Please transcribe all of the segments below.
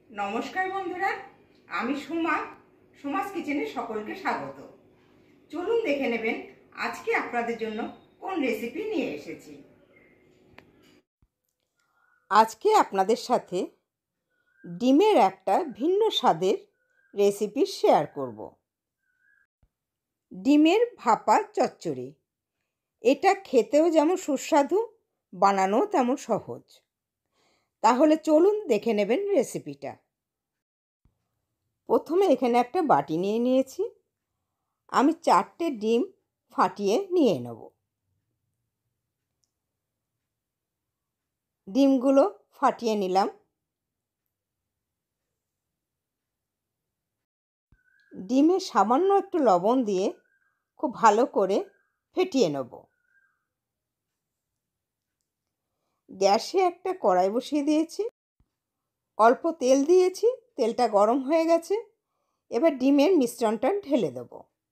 নমস্কার বন্ধুরা, আমি সোমা। সোমাস কিচেনে সকলকে স্বাগত। চলুন দেখে নেবেন আজকে আপনাদের জন্য কোন রেসিপি নিয়ে এসেছি। আজকে আপনাদের সাথে ডিমের একটা ভিন্ন স্বাদের রেসিপি শেয়ার করব। ডিমের ভাপা চচ্চড়ি। এটা খেতেও যেমন সুস্বাদু, বানানোও তেমন সহজ। তাহলে চলুন দেখে নেবেন রেসিপিটা। প্রথমে এখানে একটা বাটি নিয়ে নিয়েছি। আমি 4টে ডিম ফাটিয়ে নিয়ে নেব। ডিমগুলো ফাটিয়ে নিলাম। ডিমে সামান্য একটু লবণ দিয়ে খুব ভালো করে ফেটিয়ে নেব। গ্যাসে একটা কড়াই বসিয়ে দিয়েছি, অল্প তেল দিয়েছি, তেলটা গরম হয়ে গেছে। এবার ডিমের মিশ্রণটা ঢেলে দেব।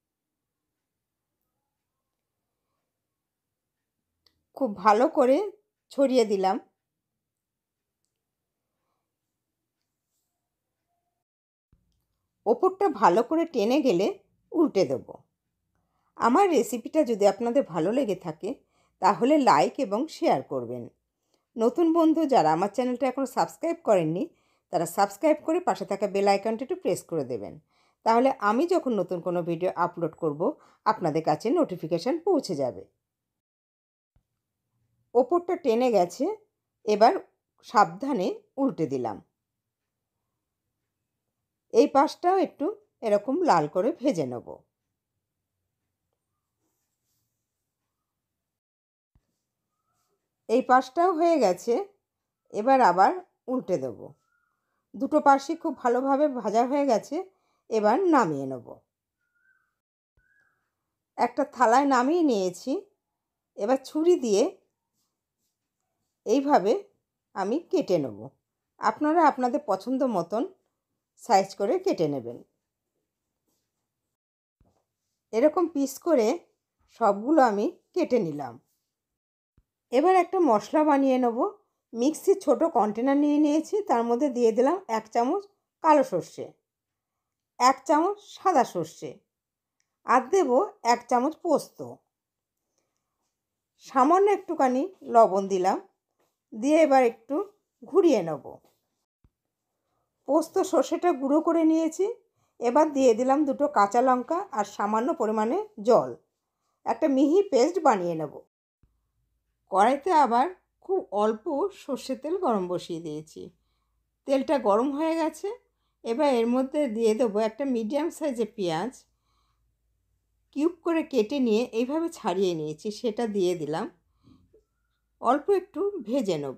খুব ভালো করে ছড়িয়ে দিলাম। ওপরটা ভালো করে টেনে গেলে উল্টে দেব। আমার রেসিপিটা যদি আপনাদের ভালো লেগে থাকে তাহলে লাইক এবং শেয়ার করবেন। নতুন বন্ধু যারা আমার চ্যানেলটা এখনও সাবস্ক্রাইব করেননি তারা সাবস্ক্রাইব করে পাশে থাকা বেল আইকনটা একটু প্রেস করে দেবেন। তাহলে আমি যখন নতুন কোনো ভিডিও আপলোড করব আপনাদের কাছে নোটিফিকেশান পৌঁছে যাবে। ওপরটা টেনে গেছে, এবার সাবধানে উল্টে দিলাম। এই পাশটাও একটু এরকম লাল করে ভেজে নেব। এই পাশটাও হয়ে গেছে, এবার আবার উল্টে দেব। দুটো পাশই খুব ভালোভাবে ভাজা হয়ে গেছে, এবার নামিয়ে নেব। একটা থালায় নামিয়ে নিয়েছি। এবার ছুরি দিয়ে এইভাবে আমি কেটে নেব। আপনারা আপনাদের পছন্দ মতন সাইজ করে কেটে নেবেন। এরকম পিস করে সবগুলো আমি কেটে নিলাম। এবার একটা মশলা বানিয়ে নেব। মিক্সির ছোট কন্টেনার নিয়ে নিয়েছি, তার মধ্যে দিয়ে দিলাম 1 চামচ কালো সর্ষে, 1 চামচ সাদা সর্ষে, আর দেব 1 চামচ পোস্ত, সামান্য একটুখানি লবণ দিলাম। দিয়ে এবার একটু ঘুরিয়ে নেব। পোস্ত সর্ষেটা গুঁড়ো করে নিয়েছি। এবার দিয়ে দিলাম 2টো কাঁচা লঙ্কা আর সামান্য পরিমাণে জল। একটা মিহি পেস্ট বানিয়ে নেব। কড়াইতে আবার খুব অল্প সর্ষের তেল গরম বসিয়ে দিয়েছি। তেলটা গরম হয়ে গেছে। এবার এর মধ্যে দিয়ে দেবো একটা মিডিয়াম সাইজের পেঁয়াজ কিউব করে কেটে নিয়ে এইভাবে ছাড়িয়ে নিয়েছি, সেটা দিয়ে দিলাম। অল্প একটু ভেজে নেব।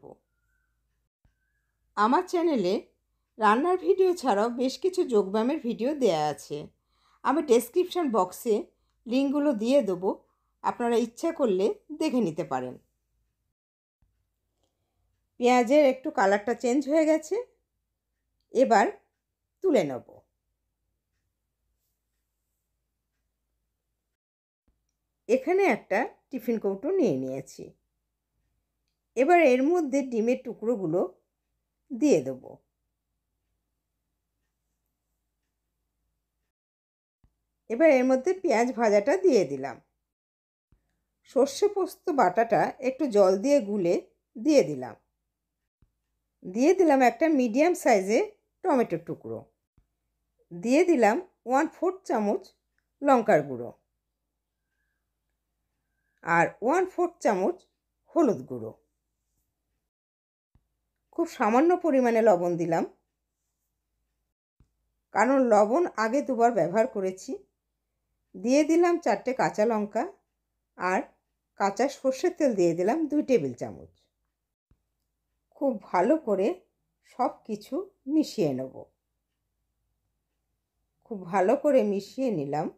আমার চ্যানেলে রান্নার ভিডিও ছাড়াও বেশ কিছু যোগব্যায়ামের ভিডিও দেয়া আছে। আমি ডেসক্রিপশন বক্সে লিঙ্কগুলো দিয়ে দেবো, আপনারা ইচ্ছা করলে দেখে নিতে পারেন। পেঁয়াজের একটু কালারটা চেঞ্জ হয়ে গেছে, এবার তুলে নেব। এখানে একটা টিফিন কৌটো নিয়ে নিয়েছি। এবার এর মধ্যে ডিমের টুকরোগুলো দিয়ে দেব। এবার এর মধ্যে পেঁয়াজ ভাজাটা দিয়ে দিলাম। সর্ষে পোস্ত বাটাটা একটু জল দিয়ে গুলে দিয়ে দিলাম। দিয়ে দিলাম একটা মিডিয়াম সাইজে টমেটোর টুকরো। দিয়ে দিলাম 1/4 চামচ লঙ্কার গুঁড়ো আর 1/4 চামচ হলুদ গুঁড়ো। খুব সামান্য পরিমাণে লবণ দিলাম, কারণ লবণ আগে দুবার ব্যবহার করেছি। দিয়ে দিলাম 4টে কাঁচা লঙ্কা আর কাঁচা সর্ষের তেল দিয়ে দিলাম 2 টেবিল চামচ। খুব ভালো করে সব কিছু মিশিয়ে নেব। খুব ভালো করে মিশিয়ে নিলাম।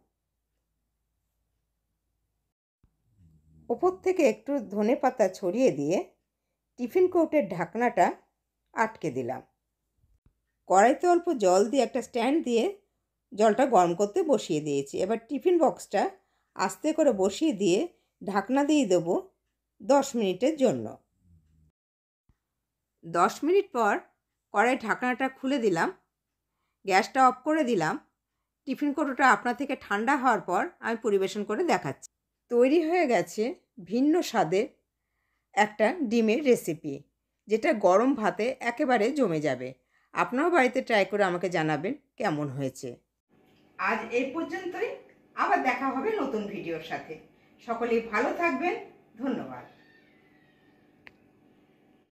ওপর থেকে একটু ধনেপাতা ছড়িয়ে দিয়ে টিফিন কৌটোর ঢাকনাটা আটকে দিলাম। কড়াইতে অল্প জল দিয়ে একটা স্ট্যান্ড দিয়ে জলটা গরম করতে বসিয়ে দিয়েছি। এবার টিফিন বক্সটা আস্তে করে বসিয়ে দিয়ে ঢাকনা দিয়ে দেবো 10 মিনিটের জন্য। 10 মিনিট পর কড়াইয়ের ঢাকনাটা খুলে দিলাম, গ্যাসটা অফ করে দিলাম। টিফিন কৌটোটা আপনা থেকে ঠান্ডা হওয়ার পর আমি পরিবেশন করে দেখাচ্ছি। তৈরি হয়ে গেছে ভিন্ন স্বাদের একটা ডিমের রেসিপি, যেটা গরম ভাতে একেবারে জমে যাবে। আপনারাও বাড়িতে ট্রাই করে আমাকে জানাবেন কেমন হয়েছে। আজ এই পর্যন্তই, আবার দেখা হবে নতুন ভিডিওর সাথে। সকলেই ভালো থাকবেন। ধন্যবাদ।